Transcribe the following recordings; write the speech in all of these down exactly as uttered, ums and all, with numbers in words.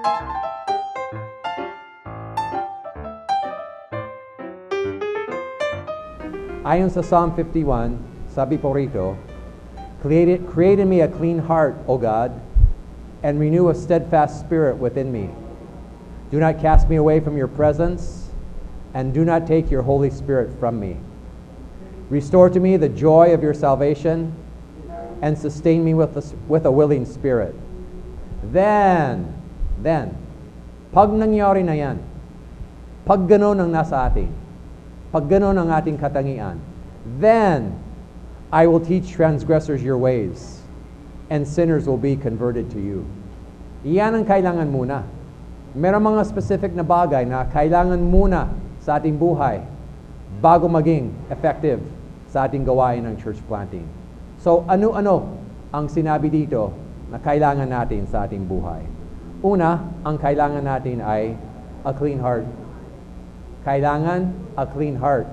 Ayon sa Psalm fifty-one, sabi po rito, Create, create in me a clean heart, O God, and renew a steadfast spirit within me. Do not cast me away from your presence, and do not take your Holy Spirit from me. Restore to me the joy of your salvation, and sustain me with a, with a willing spirit. Then, then, pag nangyari na yan, pag gano'n ang nasa atin, pag gano'n ang ating katangian, then I will teach transgressors your ways, and sinners will be converted to you. Iyan ang kailangan muna. Meron mga specific na bagay na kailangan muna sa ating buhay bago maging effective sa ating gawain ng church planting. So, ano-ano ang sinabi dito na kailangan natin sa ating buhay? Una, ang kailangan natin ay a clean heart. Kailangan a clean heart.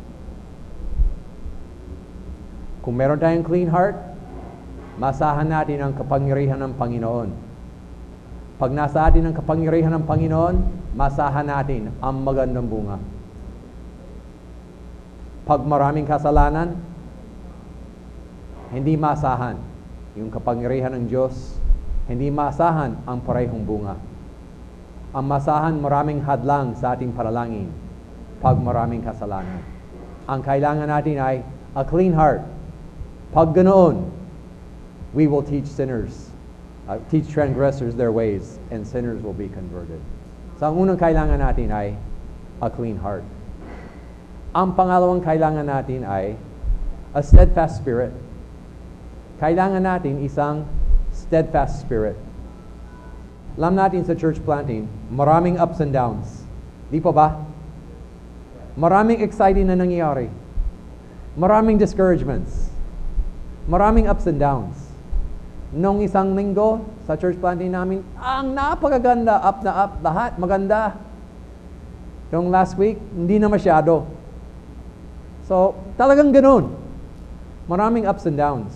Kung meron tayong clean heart, masahan natin ang kapangyarihan ng Panginoon. Pag nasa atin ang kapangyarihan ng Panginoon, masahan natin ang magandang bunga. Pag maraming kasalanan, hindi masahan yung kapangyarihan ng Diyos, hindi masahan ang parehong bunga. Ang masahan maraming hadlang sa ating panalangin pag maraming kasalanan. Ang kailangan natin ay a clean heart. Pag ganoon, we will teach sinners, uh, teach transgressors their ways, and sinners will be converted. So ang unang kailangan natin ay a clean heart. Ang pangalawang kailangan natin ay a steadfast spirit. Kailangan natin isang steadfast spirit. Alam natin sa church planting, maraming ups and downs. Di pa ba? Maraming exciting na nangyayari. Maraming discouragements. Maraming ups and downs. Nung isang linggo sa church planting namin, ang napakaganda, up na up, lahat maganda. Nung last week, hindi na masyado. So, talagang ganun. Maraming ups and downs.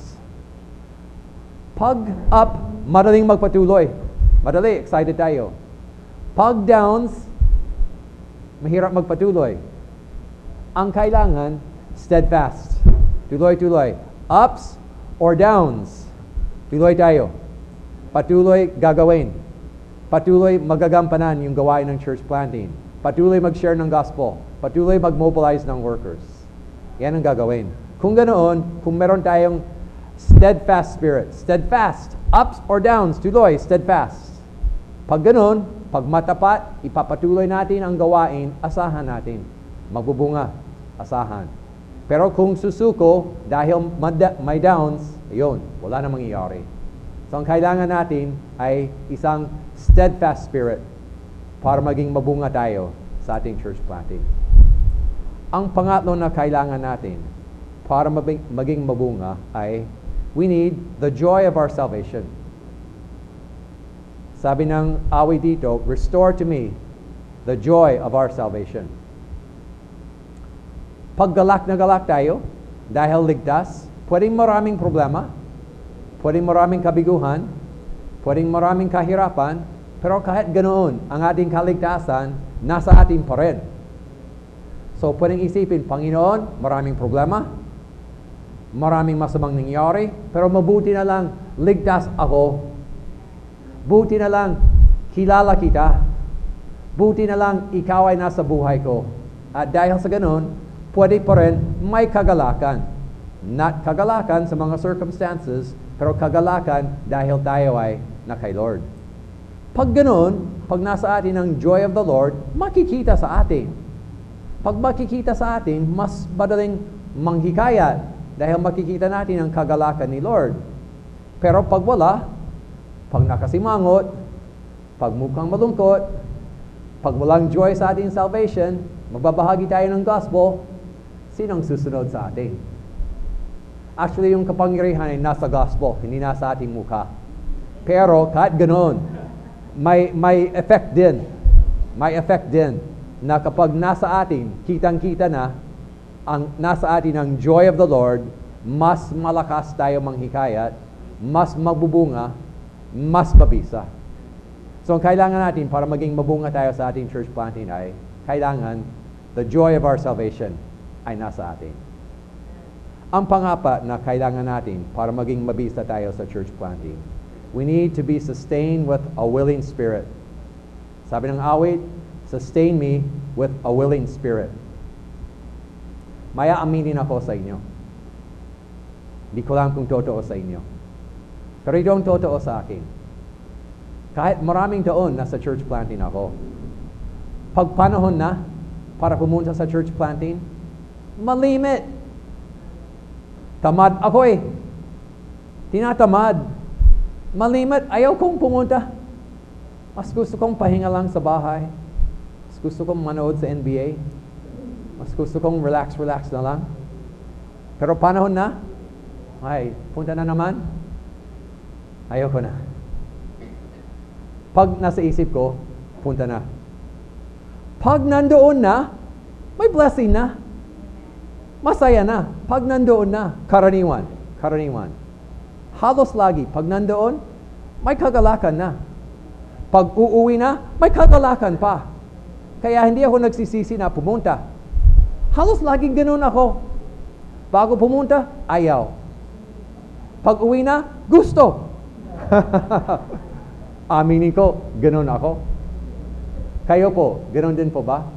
Pag up, madaling magpatuloy. Madali, excited tayo. Pag downs, mahirap magpatuloy. Ang kailangan, steadfast. Tuloy-tuloy. Ups or downs, tuloy tayo. Patuloy gagawin. Patuloy magagampanan yung gawain ng church planting. Patuloy mag-share ng gospel. Patuloy mag-mobilize ng workers. Yan ang gagawin. Kung ganoon, kung meron tayong steadfast spirit, steadfast, ups or downs, tuloy, steadfast. Pag ganoon, pag matapat, ipapatuloy natin ang gawain, asahan natin. Magbubunga, asahan. Pero kung susuko, dahil may downs, yun, wala na mangyayari. So ang kailangan natin ay isang steadfast spirit para maging mabunga tayo sa ating church planting. Ang pangatlo na kailangan natin para maging mabunga ay we need the joy of our salvation. Sabi ng awit dito, restore to me the joy of our salvation. Pag galak na galak tayo, dahil ligtas, pwedeng maraming problema, pwedeng maraming kabiguhan, pwedeng maraming kahirapan, pero kahit ganoon, ang ating kaligtasan, nasa atin pa rin. So, pwedeng isipin, Panginoon, maraming problema, maraming masamang nangyari, pero mabuti na lang, ligtas ako. Buti na lang, kilala kita. Buti na lang, ikaw ay nasa buhay ko. At dahil sa ganoon, pwede pa rin may kagalakan. Not kagalakan sa mga circumstances, pero kagalakan dahil tayo ay na kay Lord. Pag ganoon, pag nasa atin ang joy of the Lord, makikita sa atin. Pag makikita sa atin, mas madaling manghikayat dahil makikita natin ang kagalakan ni Lord. Pero pag wala, pag nakasimangot, pag mukhang malungkot, pag walang joy sa ating salvation, magbabahagi tayo ng gospel, sinong susunod sa atin? Actually, yung kapangyarihan ay nasa gospel, hindi nasa ating mukha. Pero kahit ganoon, may, may effect din. May effect din na kapag nasa atin, kitang-kita na, ang nasa atin ang joy of the Lord, mas malakas tayo manghikayat, mas magbubunga, mas mabisa. So, ang kailangan natin para maging mabunga tayo sa ating church planting ay kailangan the joy of our salvation ay nasa atin. Ang pangapa na kailangan natin para maging mabisa tayo sa church planting, we need to be sustained with a willing spirit. Sabi ng awit, sustain me with a willing spirit. Maya aminin ako sa inyo. Hindi ko lang kung totoo sa inyo. Pero ito ang totoo sa akin. Kahit maraming taon nasa church planting ako, pag panahon na para pumunta sa church planting, malimit. Tamad ako eh. Tinatamad. Malimit. Ayaw kong pumunta. Mas gusto kong pahinga lang sa bahay. Mas gusto kong manood sa N B A. Mas gusto kong relax-relax na lang. Pero panahon na, ay, punta na naman. Ayaw ko na. Pag nasa isip ko, punta na. Pag nandoon na, may blessing na. Masaya na. Pag nandoon na, karaniwan. Karaniwan. Halos lagi, pag nandoon, may kagalakan na. Pag uuwi na, may kagalakan pa. Kaya hindi ako nagsisisi na pumunta. Halos laging ganun ako. Bago pumunta, ayaw. Pag uwi na, gusto. Aminin ko, ganun ako. Kayo po, ganun din po ba?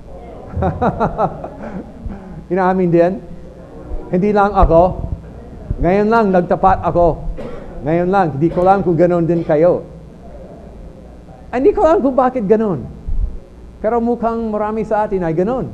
Inaamin din? Hindi lang ako. Ngayon lang, nagtapat ako. Ngayon lang, hindi ko lang kung ganun din kayo. Hindi ko lang kung bakit ganun. Pero mukhang marami sa atin ay ganun.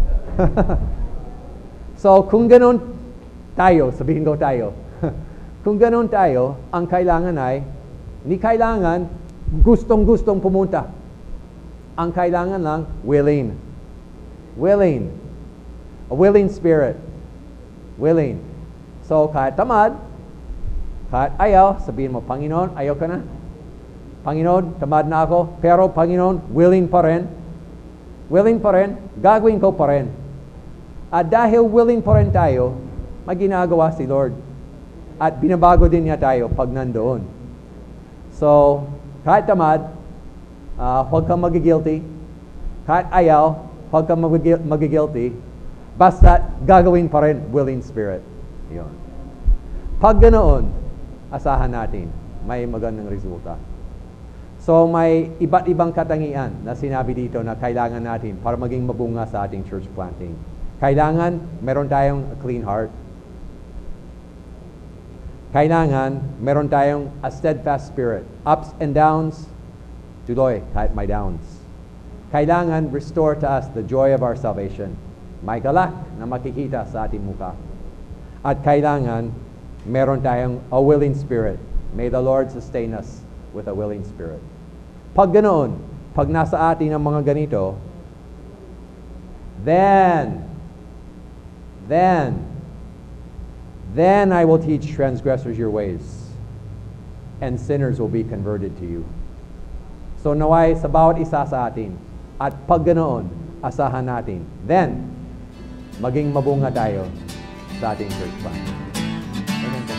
So, kung ganun tayo, sabihin ko tayo, kung ganun tayo, ang kailangan ay, hindi kailangan gustong-gustong pumunta. Ang kailangan lang, willing. Willing. A willing spirit. Willing. So, kahit tamad, kahit ayaw, sabihin mo, Panginoon, ayaw ka na. Panginoon, tamad na ako. Pero, Panginoon, willing pa rin. Willing pa rin, gagawin ko pa rin. At dahil willing pa rin tayo, may ginagawa si Lord. At binabago din niya tayo pag nandoon. So, kahit tamad, uh, huwag kang magigilty. Kahit ayaw, huwag kang magigilty. Basta gagawin pa rin, willing spirit. Yun. Pag ganoon, asahan natin, may magandang resulta. So, may iba't ibang katangian na sinabi dito na kailangan natin para maging mabunga sa ating church planting. Kailangan, meron tayong a clean heart. Kailangan, meron tayong a steadfast spirit. Ups and downs, tuloy, kahit may downs. Kailangan, restore to us the joy of our salvation. May galak na makikita sa ating mukha. At kailangan, meron tayong a willing spirit. May the Lord sustain us with a willing spirit. Pag ganoon, pag nasa atin ang mga ganito, then, then, then I will teach transgressors your ways, and sinners will be converted to you. So naway sa bawat isa sa atin, at pag ganoon, asahan natin, then, maging mabunga tayo sa ating church plan. Amen.